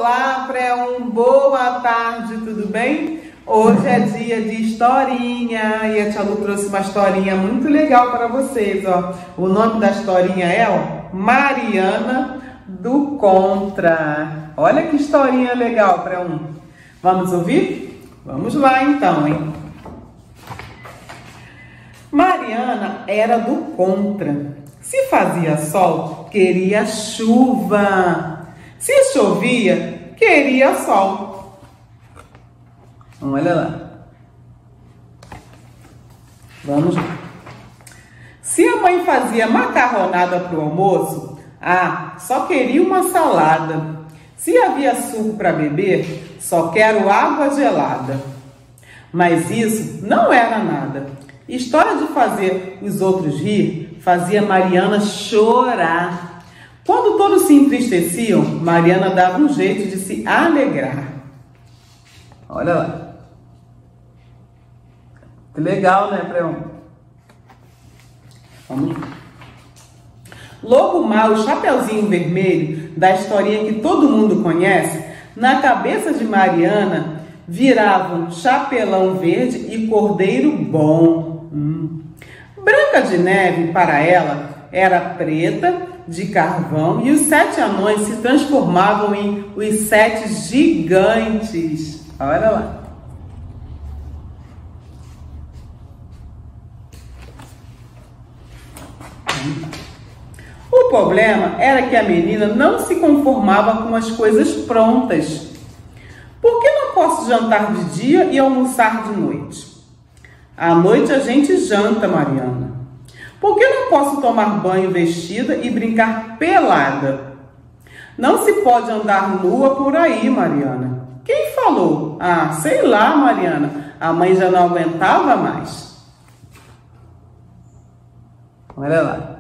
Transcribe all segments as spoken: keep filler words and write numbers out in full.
Olá, pré um, boa tarde, tudo bem? Hoje é dia de historinha e a Tia Lu trouxe uma historinha muito legal para vocês, ó. O nome da historinha é ó, Mariana do Contra. Olha que historinha legal, pré um. Vamos ouvir? Vamos lá então, hein? Mariana era do contra. Se fazia sol, queria chuva. Se chovia, queria sol. Olha lá. Vamos lá. Se a mãe fazia macarronada para o almoço, ah, só queria uma salada. Se havia suco para beber, só quero água gelada. Mas isso não era nada. História de fazer os outros rir fazia Mariana chorar. Quando todos se entristeciam, Mariana dava um jeito de se alegrar. Olha lá. Que legal, né, Preão? Vamos lá. Logo mal, o Chapeuzinho Vermelho, da historinha que todo mundo conhece, na cabeça de Mariana viravam chapelão verde e cordeiro bom. Hum. Branca de Neve, para ela, era preta, de carvão, e os sete anões se transformavam em os sete gigantes. Olha lá. O problema era que a menina não se conformava com as coisas prontas. Por que não posso jantar de dia e almoçar de noite? À noite a gente janta, Mariana. Por que não posso tomar banho vestida e brincar pelada? Não se pode andar nua por aí, Mariana. Quem falou? Ah, sei lá, Mariana. A mãe já não aguentava mais. Olha lá.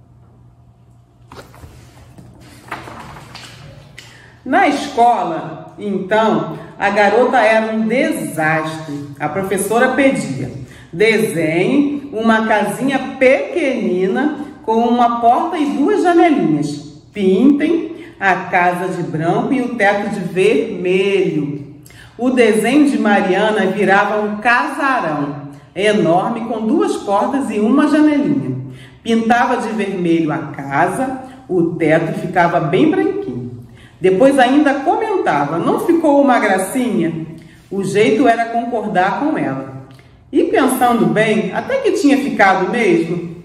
Na escola, então, a garota era um desastre. A professora pedia: desenhe uma casinha pequenina com uma porta e duas janelinhas. Pintem a casa de branco e o teto de vermelho. O desenho de Mariana virava um casarão enorme com duas portas e uma janelinha. Pintava de vermelho a casa, o teto ficava bem branquinho. Depois ainda comentava: não ficou uma gracinha? O jeito era concordar com ela. E pensando bem, até que tinha ficado mesmo.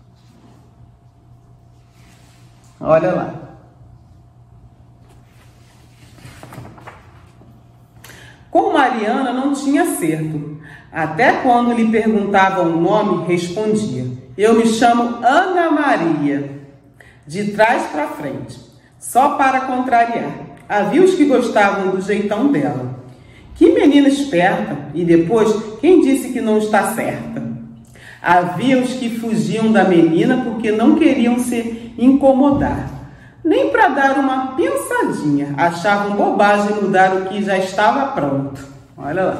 Olha lá. Com Mariana não tinha acerto. Até quando lhe perguntavam o nome, respondia: eu me chamo Ana Maria. De trás para frente. Só para contrariar. Havia os que gostavam do jeitão dela. Que menina esperta! E depois, quem disse que não está certa? Havia os que fugiam da menina porque não queriam se incomodar. Nem para dar uma pensadinha. Achavam bobagem mudar o que já estava pronto. Olha lá.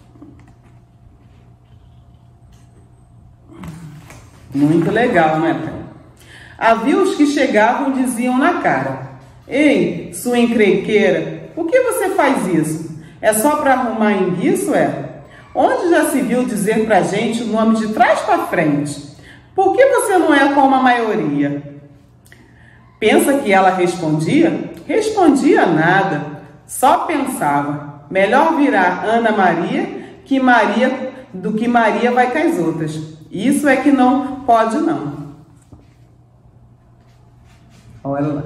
Muito legal, né, pai? Havia os que chegavam e diziam na cara: ei, sua encrenqueira, por que você faz isso? É só para arrumar enguiço, é? Onde já se viu dizer pra gente o nome de trás para frente? Por que você não é como a maioria? Pensa que ela respondia? Respondia nada. Só pensava: melhor virar Ana Maria que Maria do que Maria vai com as outras. Isso é que não pode, não. Olha lá.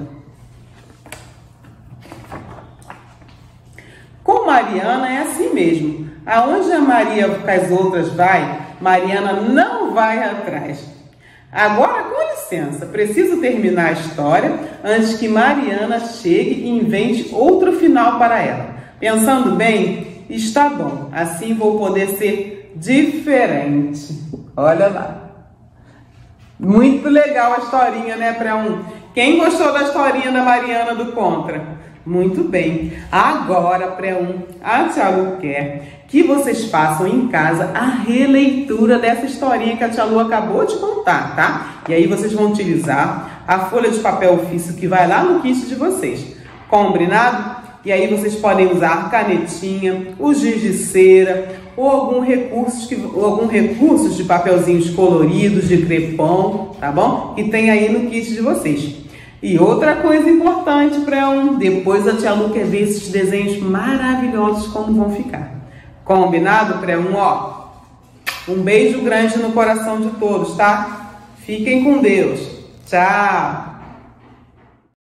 Com Mariana é assim mesmo. Aonde a Maria com as outras vai, Mariana não vai atrás. Agora, com licença, preciso terminar a história antes que Mariana chegue e invente outro final para ela. Pensando bem, está bom. Assim vou poder ser diferente. Olha lá. Muito legal a historinha, né, pré um? Quem gostou da historinha da Mariana do Contra? Muito bem. Agora, pré um, a Tia Lu quer que vocês façam em casa a releitura dessa historinha que a Tia Lu acabou de contar, tá? E aí vocês vão utilizar a folha de papel ofício que vai lá no kit de vocês. Combinado? E aí vocês podem usar canetinha, o giz de cera ou algum recurso, que, ou algum recursos de papelzinhos coloridos, de crepom, tá bom? Que tem aí no kit de vocês. E outra coisa importante para um, depois a tia Lu quer ver esses desenhos maravilhosos como vão ficar. Combinado, pré um? Ó, um beijo grande no coração de todos, tá? Fiquem com Deus. Tchau!